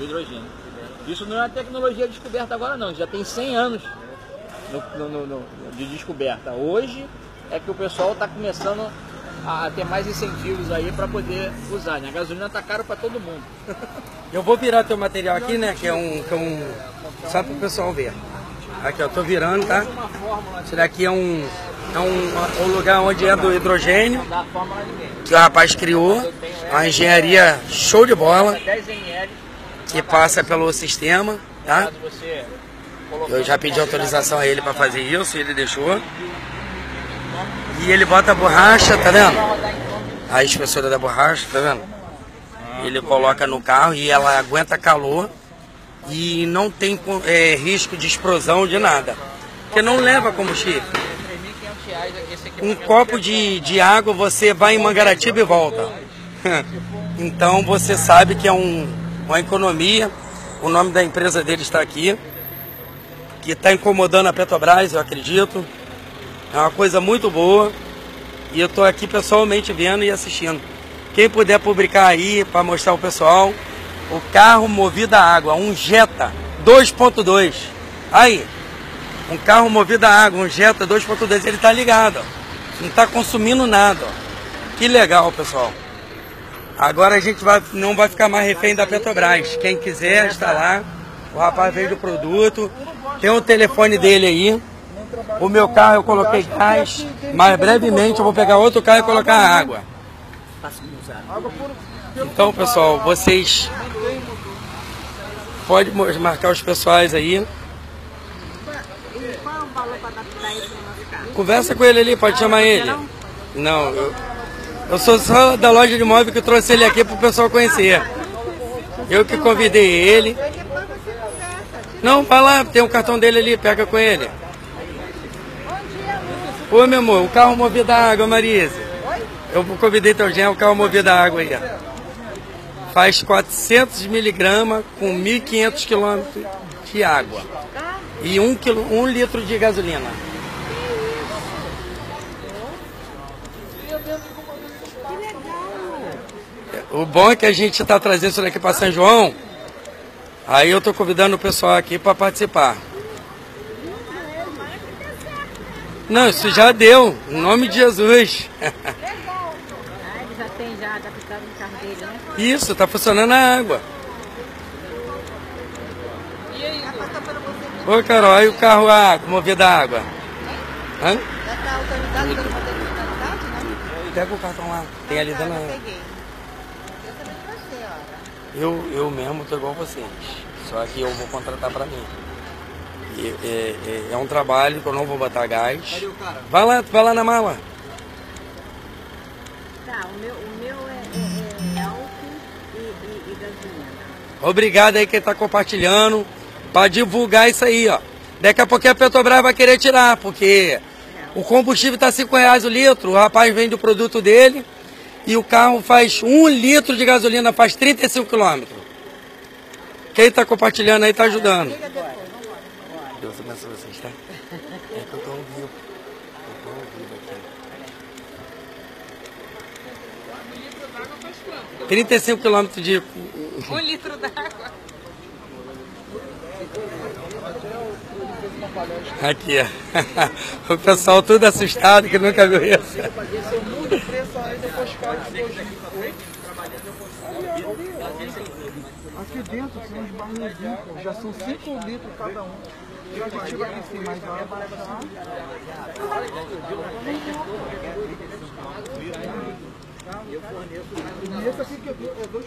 do hidrogênio. Isso não é uma tecnologia descoberta agora não, já tem 100 anos de descoberta. Hoje é que o pessoal está começando a ter mais incentivos aí para poder usar, né? A gasolina tá caro para todo mundo. Eu vou virar teu material aqui, né, que é um só para o pessoal ver. Aqui, ó, tô virando, tá? Esse daqui é um lugar onde é do hidrogênio, que o rapaz criou, uma engenharia show de bola, que passa pelo sistema, tá? Eu já pedi autorização a ele para fazer isso, ele deixou. E ele bota a borracha, tá vendo? A espessura da borracha, tá vendo? Ele coloca no carro e ela aguenta calor e não tem risco de explosão de nada, porque não leva combustível. Um copo de água você vai em Mangaratiba e volta. Então você sabe que é uma economia. O nome da empresa dele está aqui, que está incomodando a Petrobras, eu acredito. É uma coisa muito boa e eu estou aqui pessoalmente vendo e assistindo. Quem puder publicar aí para mostrar ao pessoal, o carro movido a água, um Jetta 2.2. Aí, um carro movido a água, um Jetta 2.2, ele está ligado, ó. Não está consumindo nada, ó. Que legal, pessoal. Agora a gente não vai ficar mais refém da Petrobras. Quem quiser instalar, o rapaz veio do produto, tem o telefone dele aí. O meu carro eu coloquei gás, mas brevemente eu vou pegar outro carro e colocar água. Então, pessoal, vocês podem marcar os pessoais aí. Qual é o valor para adaptar isso no nosso carro? Conversa com ele ali, pode chamar ele. Não, eu sou só da loja de móvel que trouxe ele aqui para o pessoal conhecer. Eu que convidei ele. Não, vai lá, tem um cartão dele ali, pega com ele. Ô, meu amor, o carro movido a água, Marisa. Eu convidei teu genro, o carro movido a água aí. Faz 400 miligramas com 1.500 quilômetros de água. E 1 litro de gasolina. O bom é que a gente está trazendo isso daqui para São João. Aí eu estou convidando o pessoal aqui para participar. Não, isso já deu, em nome de Jesus. Ele já tem adaptado no carro dele, né? Isso, tá funcionando a água. Ô, Carol, aí o carro movido a água. Hã? Já está autorizado pelo modelo de qualidade, né? Pega o cartão lá, tem ali dando. Eu peguei. Eu também pra você, olha. Eu mesmo tô igual vocês, só que eu vou contratar pra mim. É um trabalho que eu não vou botar gás. Vai lá na mala. Tá, o meu é álcool e gasolina. Obrigado aí quem tá compartilhando para divulgar isso aí, ó. Daqui a pouquinho a Petrobras vai querer tirar, porque o combustível tá R$5 o litro, o rapaz vende o produto dele e o carro faz 1 litro de gasolina, faz 35 quilômetros. Quem tá compartilhando aí tá ajudando. Deus abençoe vocês, tá? É que eu tô ao vivo. Eu tô ao vivo aqui. 35 quilômetros de... 1 litro d'água. Aqui, ó. O pessoal tudo assustado que nunca viu isso. Aqui dentro são os barrilzinhos, já são 5 litros cada um. Eu tiro aqui em cima, mas vai abaixar. E esse aqui que eu vi é 2.0.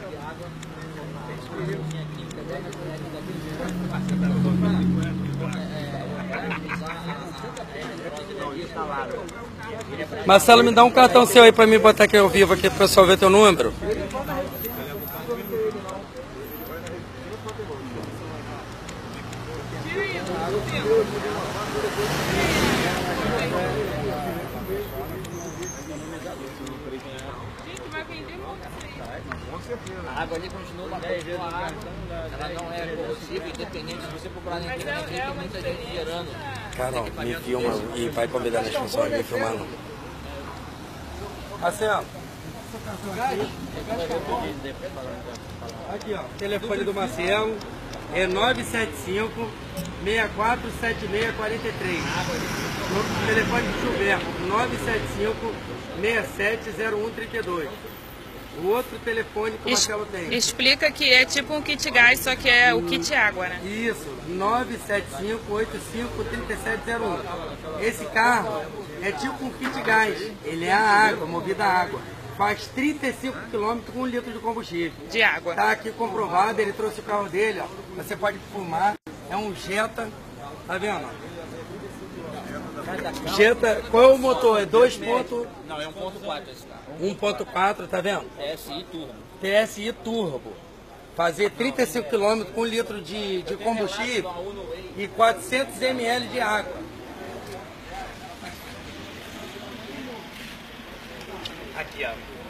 Marcelo, me dá um cartão seu aí pra mim botar aqui ao vivo aqui pro pessoal ver teu número. A água ali continua uma água, ela não é corrosiva, independente se você procurar na internet, tem muita gente gerando. Carol, me filma e vai convidar as pessoas a me filmar não. Assim, ó. Aqui, ó, telefone do Marcelo é 975 647643. O telefone do Gilberto, 975 670132. O outro telefone que o Marcelo tem. Explica que é tipo um kit gás, só que é o kit água, né? Isso, 975853701. Esse carro é tipo um kit gás. Ele é a água, movida a água. Faz 35 km com 1 litro de combustível. De água. Tá aqui comprovado, ele trouxe o carro dele, ó. Você pode fumar, é um Jetta, tá vendo? Jetta, qual é o motor? É 2 ponto... Não, é 1.4 esse carro. 1.4, tá vendo? TSI Turbo. TSI Turbo. Fazer 35 km com 1 litro de combustível e 400 ml de água. Aqui, ó.